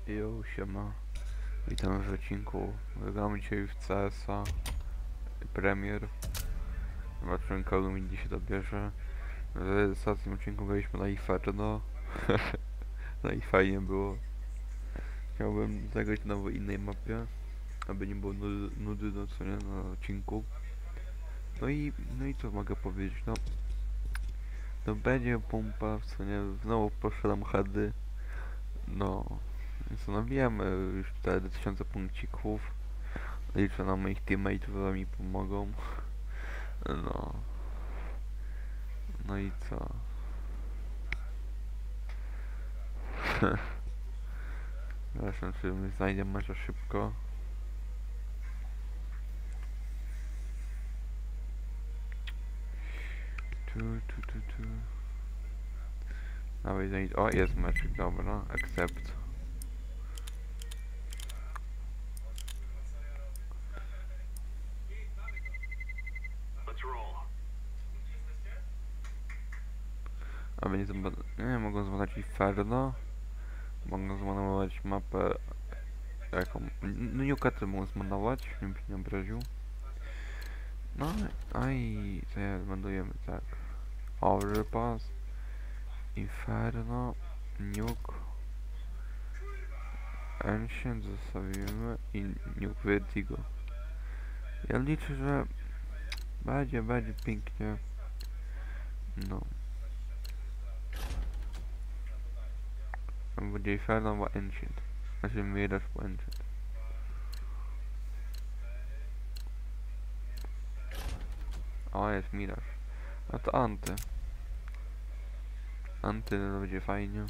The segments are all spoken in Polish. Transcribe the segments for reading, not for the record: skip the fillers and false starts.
Jo, siema. Witam w odcinku. Gramy dzisiaj w CS-a Premier. Zobaczymy, kogo mi dzisiaj dobierze. W ostatnim odcinku graliśmy na Inferno. No i fajnie było. Chciałbym zagrać na innej mapie, aby nie było nudy, no co nie, na odcinku. No i co mogę powiedzieć, no będzie pompa, co nie, znowu poszedłem heady. No, więc nabijamy już te 2000 punkcików. Liczę na moich teammateów, że mi pomogą. No. No i co? Zresztą czy znajdę mecza szybko. Tu. Dawaj, znajdę. O, jest meczek, dobra. Accept. Aby nie mogą zbadać Inferno. Mogą zmanować mapę jaką. No Newcastle mogą zmanować, żebym się nie obraził. No i co ja zbandujemy tak. Overpass. Inferno. Nuke. Ancient zostawimy i Nuke Vertigo. Ja liczę, że będzie pięknie. No. Tam będzie Inferno albo Ancient. Znaczy Mirage po Ancient. O, jest Mirage. No to Anty. Anty to będzie fajnie.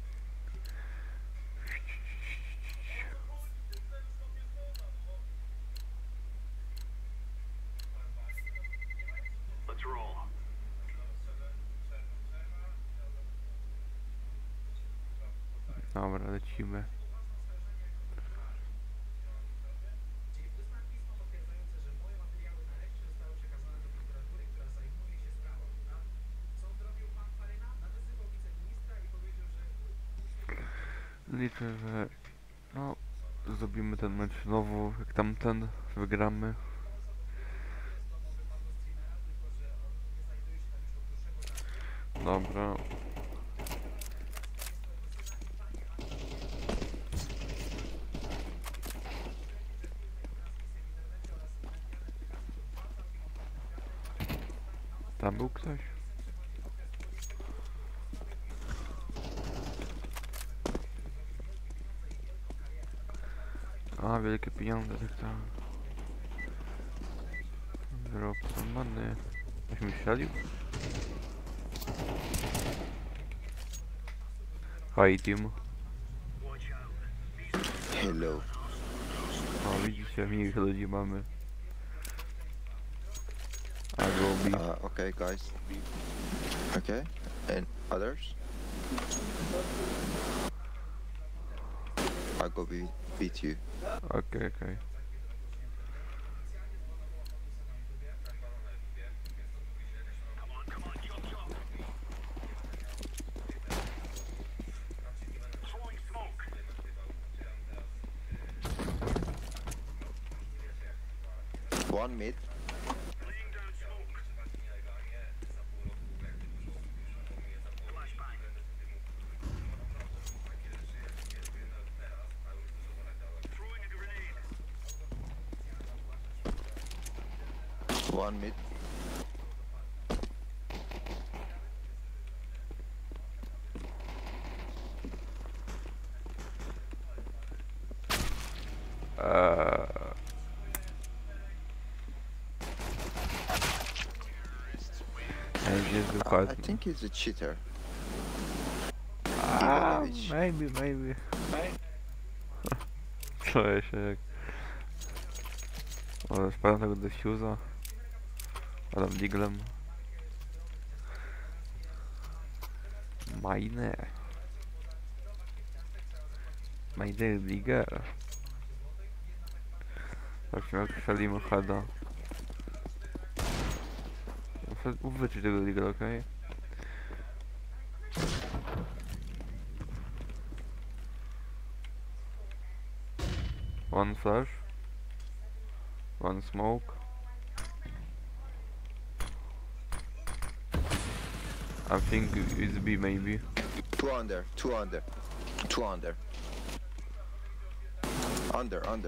Dobra, lecimy. Liczę, że no zrobimy ten mecz znowu jak tamten, wygramy. Dobra. Tam był ktoś? A, wielkie pieniądze, tak tam. Drop money. Ktoś mi strzelił? Hi team. Hello. O, widzicie, miłych ludzi mamy. I go be. Okay, guys. Okay. And others? I go beat you. Okay. One mid. One mid. I think he's a cheater. Maybe. Czuję się jak... Ale spadam tego defuza. Adam diglem. Majne digger. Zobaczmy jak strzelimy heada. Muszę uwyczyć tego digger, okej? One flash. One smoke. I think it's B maybe. Two under. Two under. Two under. Under.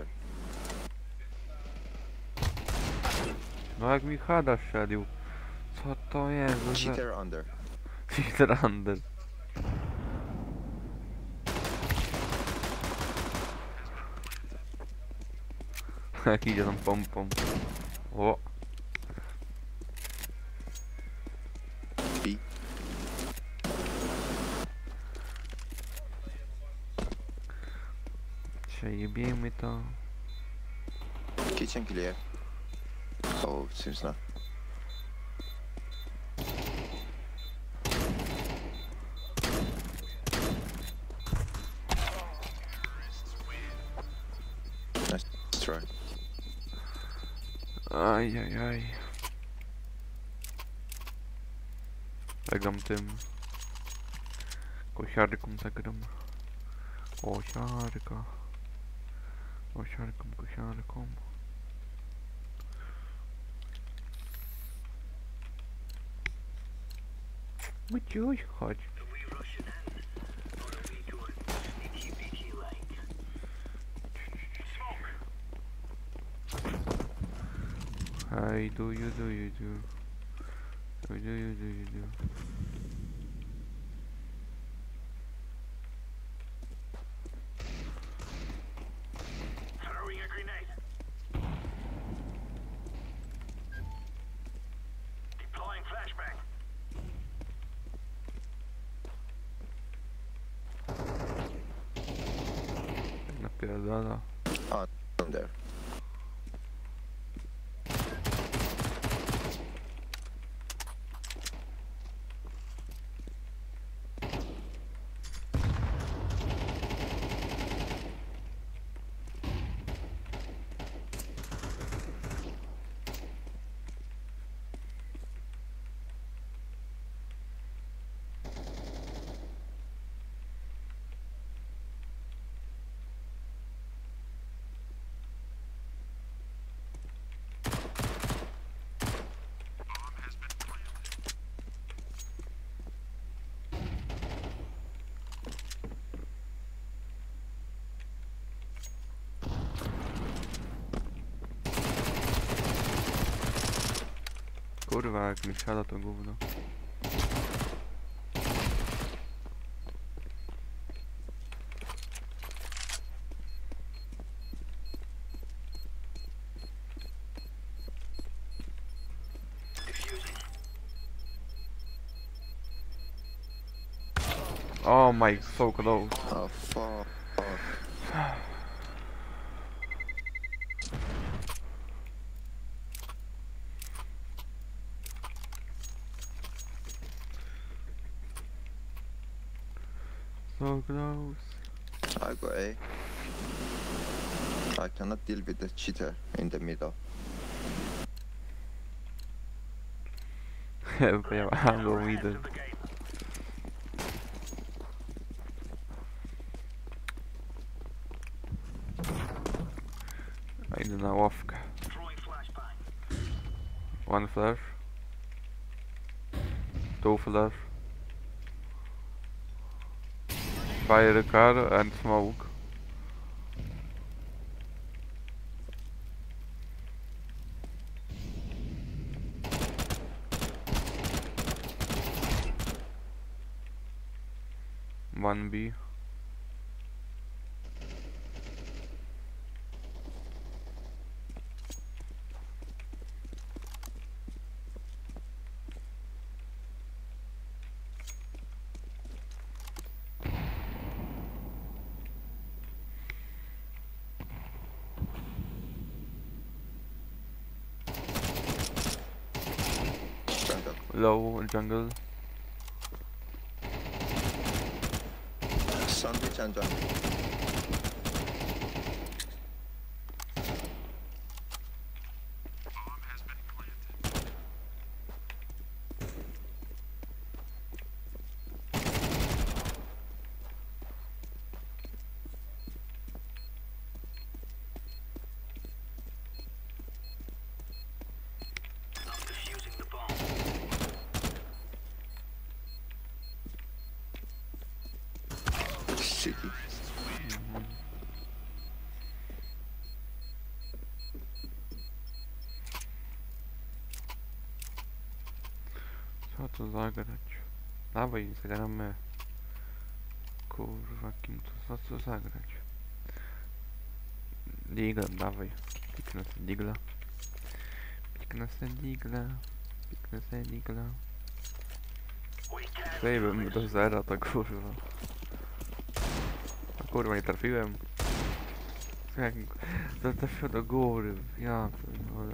No jak mi Hada strzelił. Co to jest? Cheater under. Cheater under. Jak idzie tam pompą. O. B. Przejebiemy to. Kitchen clear. Oh, seems not. Nice try. Ajajaj. Zagram tym. Kosiarką zagram. Kosiarka. Kosiarką. Wyciuś, chodź. Hey, do you do? Do you do? Throwing a grenade. Deploying flashbang. Napierdala. Under. Kurwa, jak mi siada to gówno. Oh my, so close. Oh, fuck. So close. I go A. I cannot deal with the cheater in the middle. I'm going with it. The game. A idę na ławkę. Throwing flashbang. One flash. Two flash. Fire car and smoke. One B. Jungle. Low jungle. Sandwich and jungle. to zagrać? Dawaj, zagramy. Kurwa, kim to za co zagrać? Digla, dawaj. Piknę sobie digla. Piknę sobie digla. Piknę sobie digla. Przejbym do zera, to kurwa. A kurwa, nie trafiłem. Jak trafił do góry, ja pierdolę.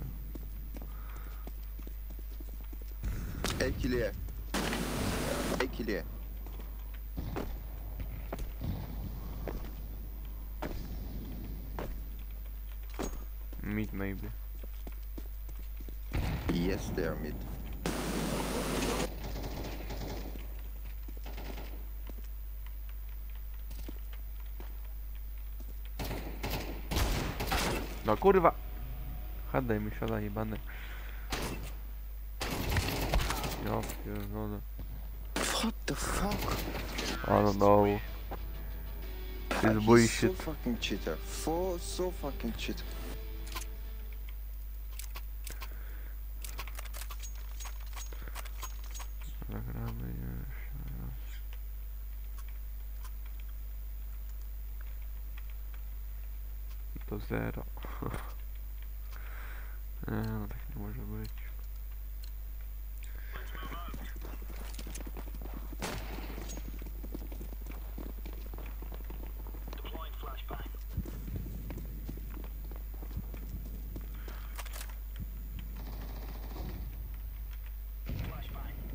A clear. A clear. Mid maybe. Yes, they are mid. No kurwa! Hadaj mi siada jebany. Ja pierdolę. What the fuck? I don't know. It's He's so bullshit. fucking cheater. So fucking cheater. Zagramy jeszcze raz. To zero. Nie, no tak nie może być. Deploying flashbang. Flashbang.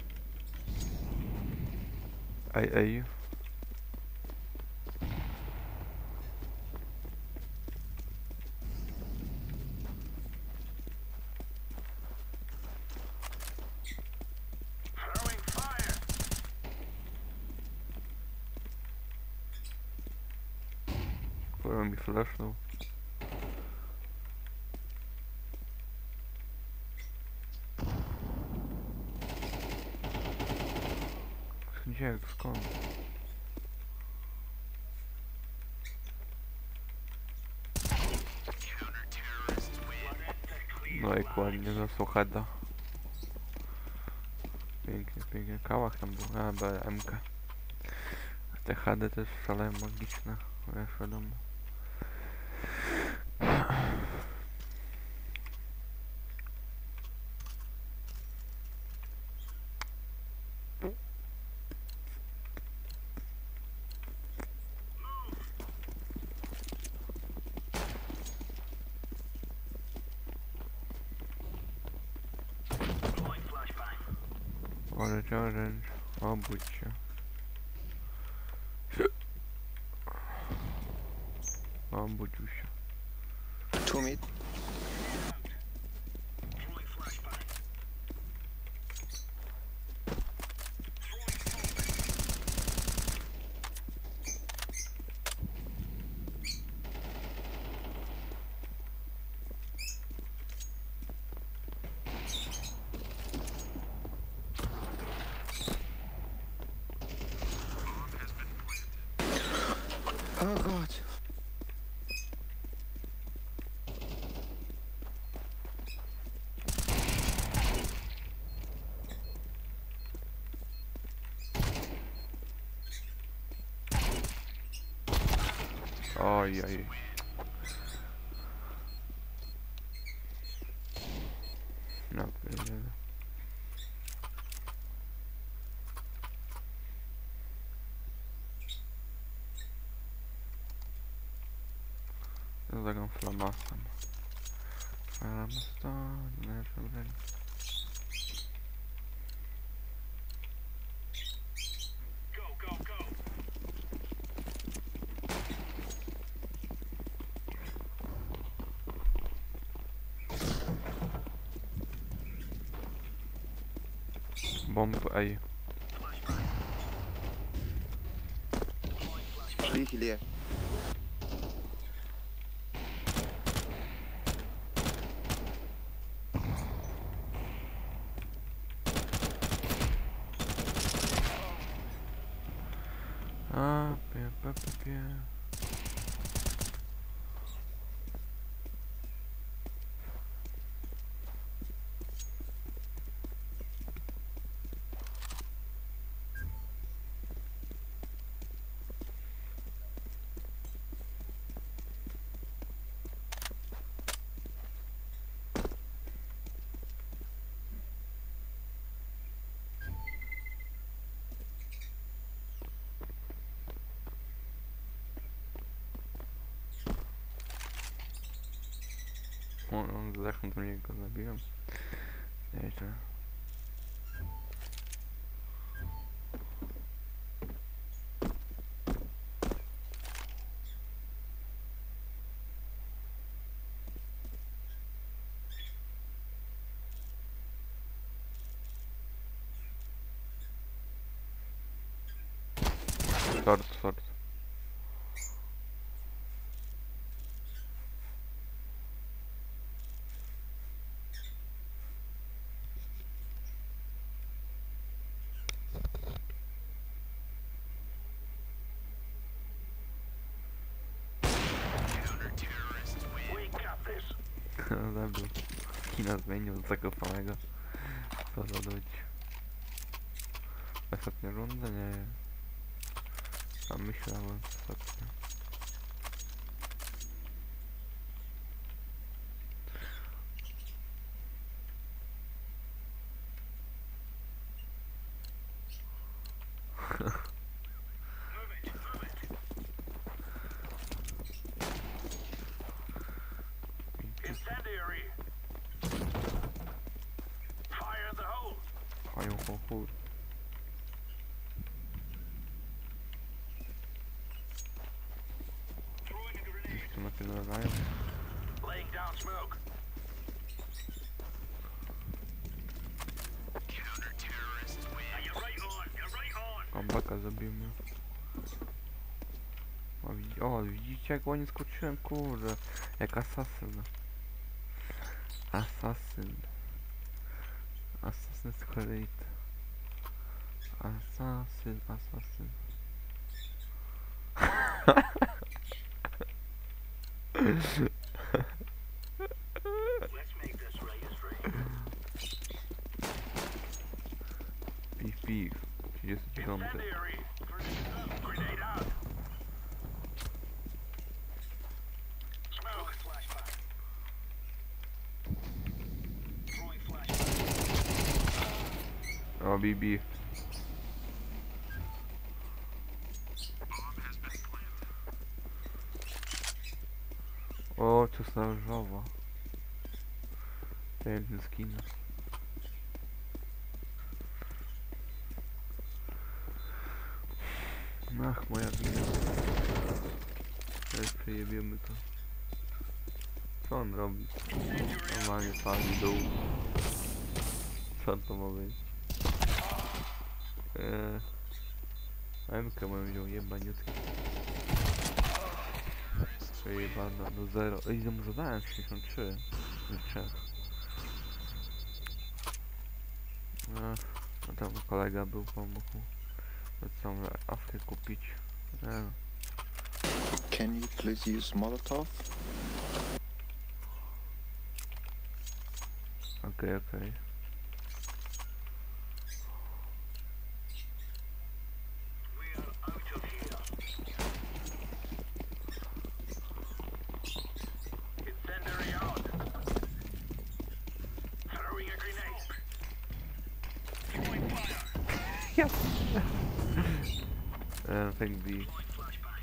Ej. Throwing fire. Kurwa mi flashnął. Gdzie? Skąd? No i ładnie zasłał heada. Pięknie, pięknie. Kałach tam był, a BMK. Te hady też szaleją magiczne, wiesz, wiadomo. Deploying flashbang. Orange, obudź się. Obudził się. 2 mid. Throwing flashbang. Oh god. Oj, oj. No, pierdziele. Ja zagram flamasem. Flamas to nie problem. Go. Bomb, ej. Three clear. A, pie. On zresztą to niego zabiłem. Nieźle. Short. We got this. Zabił. Kina zmienił z zakopanego. Co dodać? Ostatnia runda? Nie. A myślałem ostatnio. Incendiary. Fire in the hole. Mają chłopów. Throwing a grenade. Tu napierdają. Laying down smoke. Counter-terrorists win. Now you're right on. Combaka zabijmy. O, widzicie jak ładnie skoczyłem, kurde. Jak asasyn. Assassin's Creed. Assassin. Let's make this race free. Pif. 39. Incendiary. Grenade out. Smoke. Flashbang. Throwing flashbang. O, BB. O, ciosna różowa. Piękny skin. Ach, moja wina. Teraz przejebiemy to. Co on robi? Normalnie pali dół. Co to ma być? MK mam wziął, jebaniutki. Przejebana do 0. Ile mu zadałem? 63. Z 3. A tam kolega był pomógł. Co mam awkę kupić? Can you please use Molotov? Okej. We are out of here. Incendiary out. Throwing a grenade. Throwing fire. Think B. Throwing flashbang.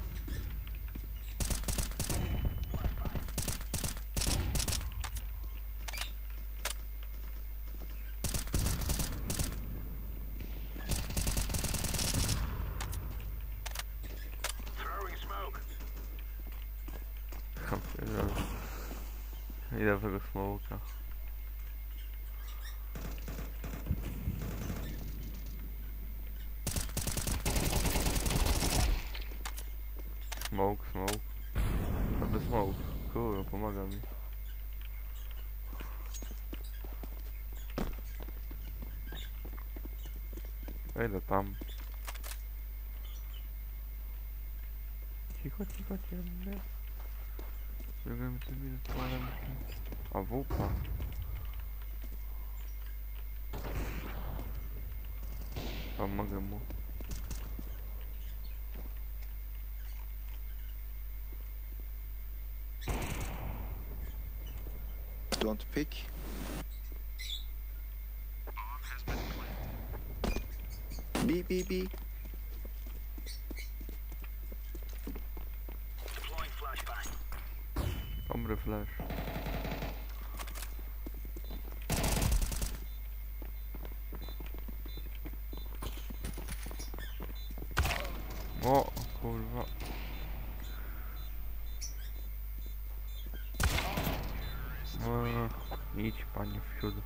Throwing smoke. Ile tego smoka? Smoke. Dobry smoke. Kurwa, pomaga mi. Ile tam? Cicho, ciemne. Biegamy tymi odpalem. A wupa. Pomogę mu. Don't pick. B. Deploying flashbang. Dobry flash. Idź panie w siód.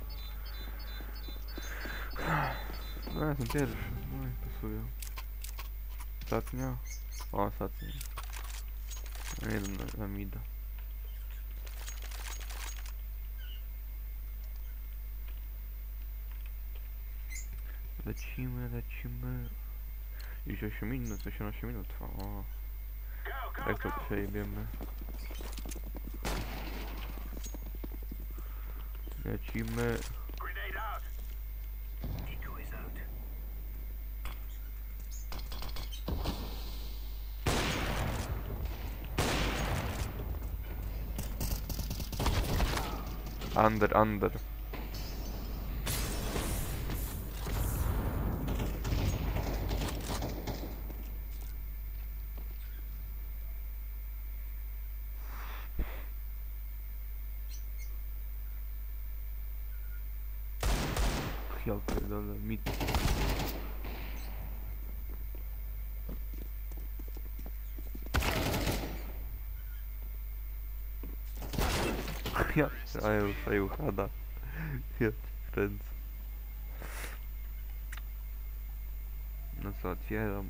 No jestem pierwszy, no i pasuje. Ostatnio? O, ostatnio. No jeden na mida. Lecimy. Już 8 minut, 18 minut trwa. O, jak to przejebiemy. Lecimy. Grenade out. Decoy is out. Under. Ja pierdolę, mit. Ja, a już hada. Ja kręcę. No co, otwieram.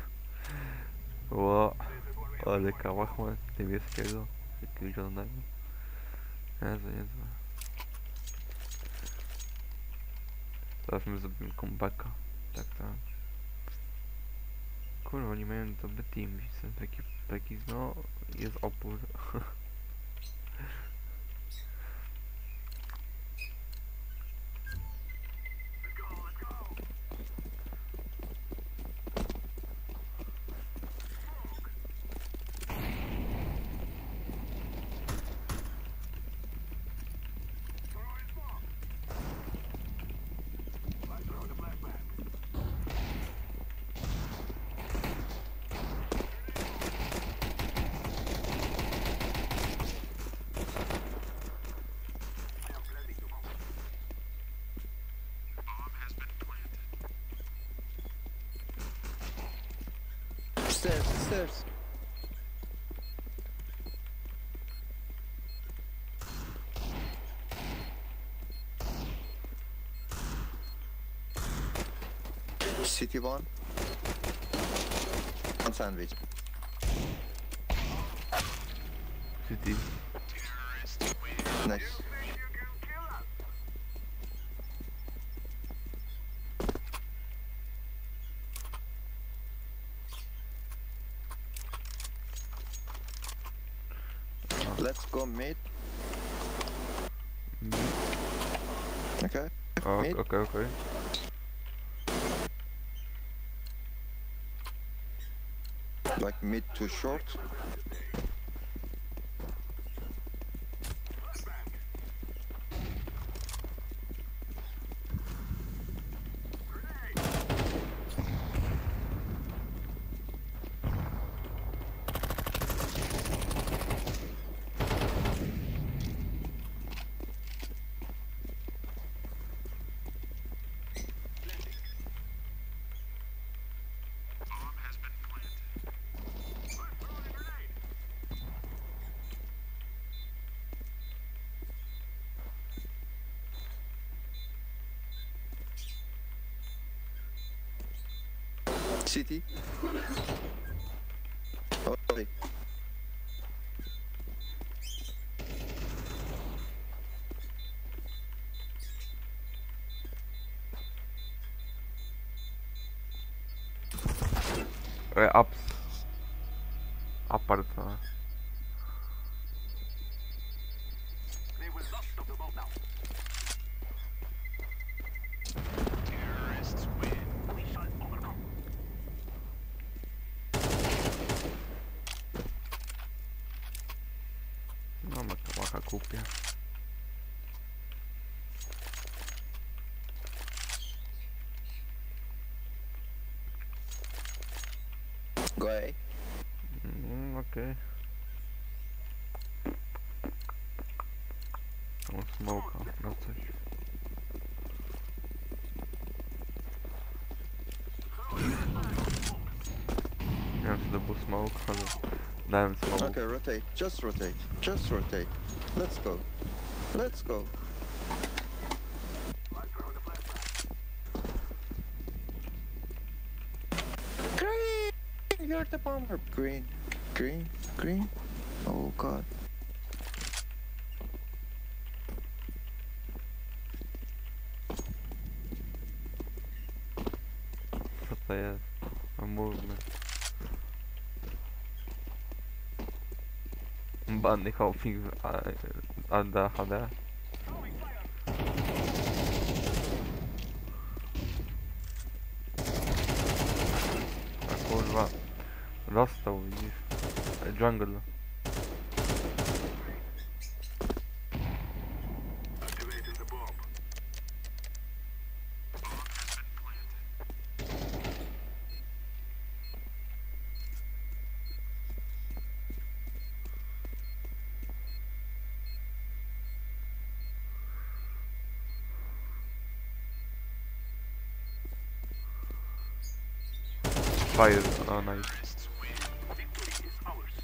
Ło, ale kałach ma niebieskiego, jakiegoś zielonego. Niezłe. Teraz my zrobimy comebacka. Tak. Kurwa, nie mają dobry team, widzę. Taki, no, jest opór. Stairs. City one. One sandwich. City. Nice. Let's go mid. Okay. Mid. Okay. Like mid to short. City. Oh, sorry. Ups. Apart. They will not stop the boat now. We shall overcome. No, makałacha kupię. Go A. Okej. Mam smoka na coś. Nie wiem, czy to był smoke, ale dałem smoke. Okay, rotate. Just rotate. Let's go. Let's go. Green! You're the bomber. Green. Green. Green. Oh god. Co to jest? No mówmy. Banny hopping ADHD. A kurwa. Dostał, widzisz? Jungle. Activating the bomb. Fire, oh nice. Victory is ours.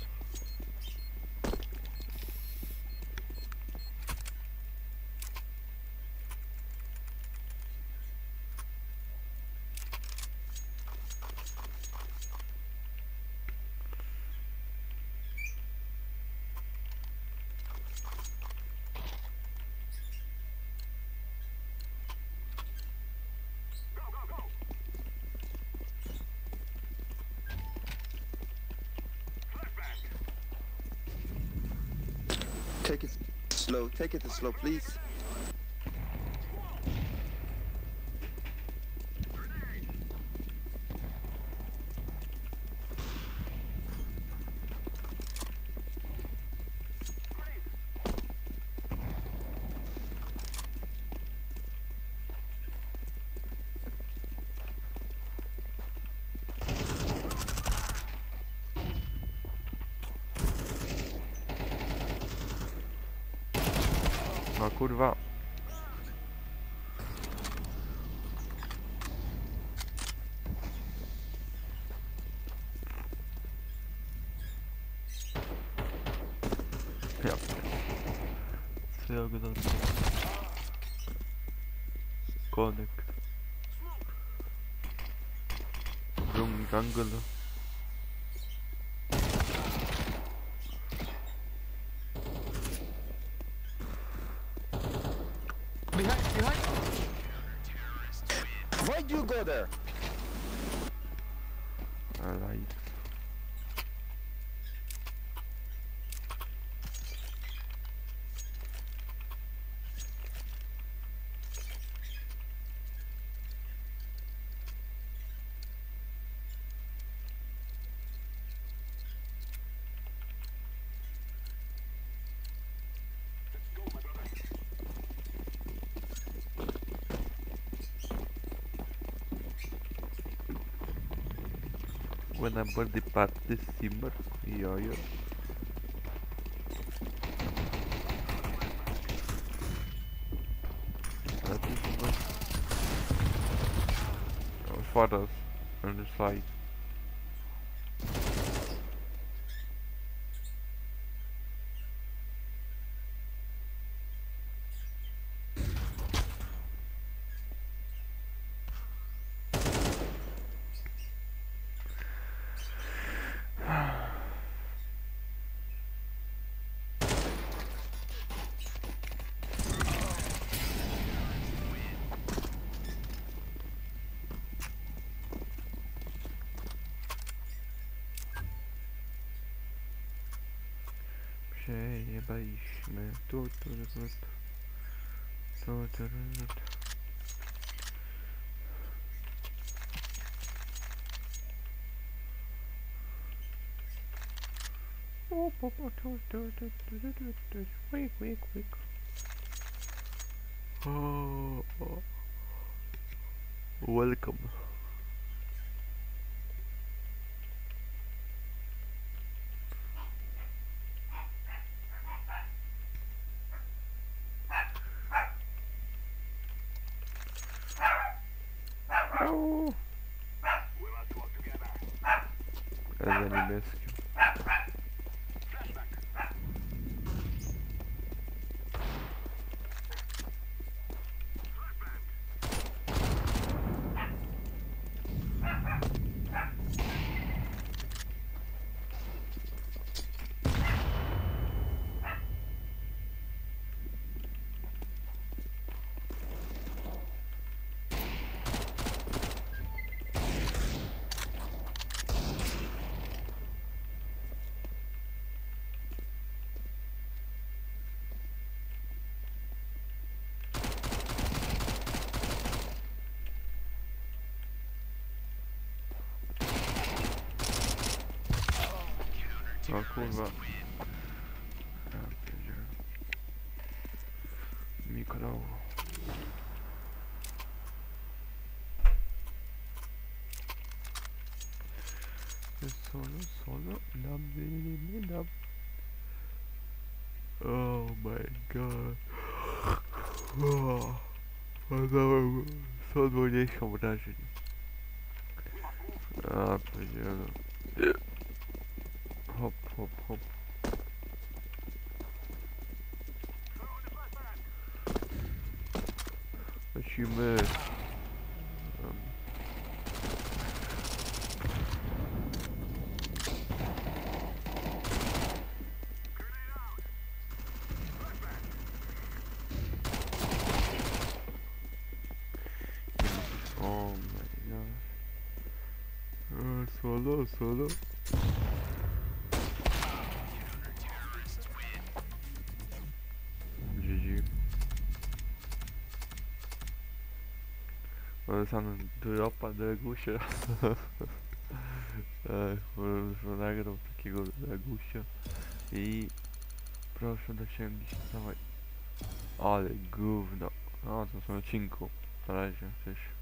Go, go, go! Flashbang! Take it slow. Take it slow, please. No kurwa. Ja. Co ja go tam... Connect. Room jungle. Behind, behind. Why'd you go there? Alive. Let's go, my brother. When I bought the party simmer, yo. That is what for us on the side. Przejebaliśmy tu. Quick. Oh. Welcome. Oh. We must work together. Za niebieskim. Flashback. O kurwa. Ja pierdzielę. Mikro. Solo, dam. Oh my god. Zadałem 120 obrażeń. A pierdzielę. Hop, hop, hop. Lecimy. Oh my god. Solo. GG. Sam dropa Dragusia. Może nagrał takiego Dragusia. I proszę dosięgnąć. Dawaj. Ale gówno. No to są odcinku. Na razie, cześć.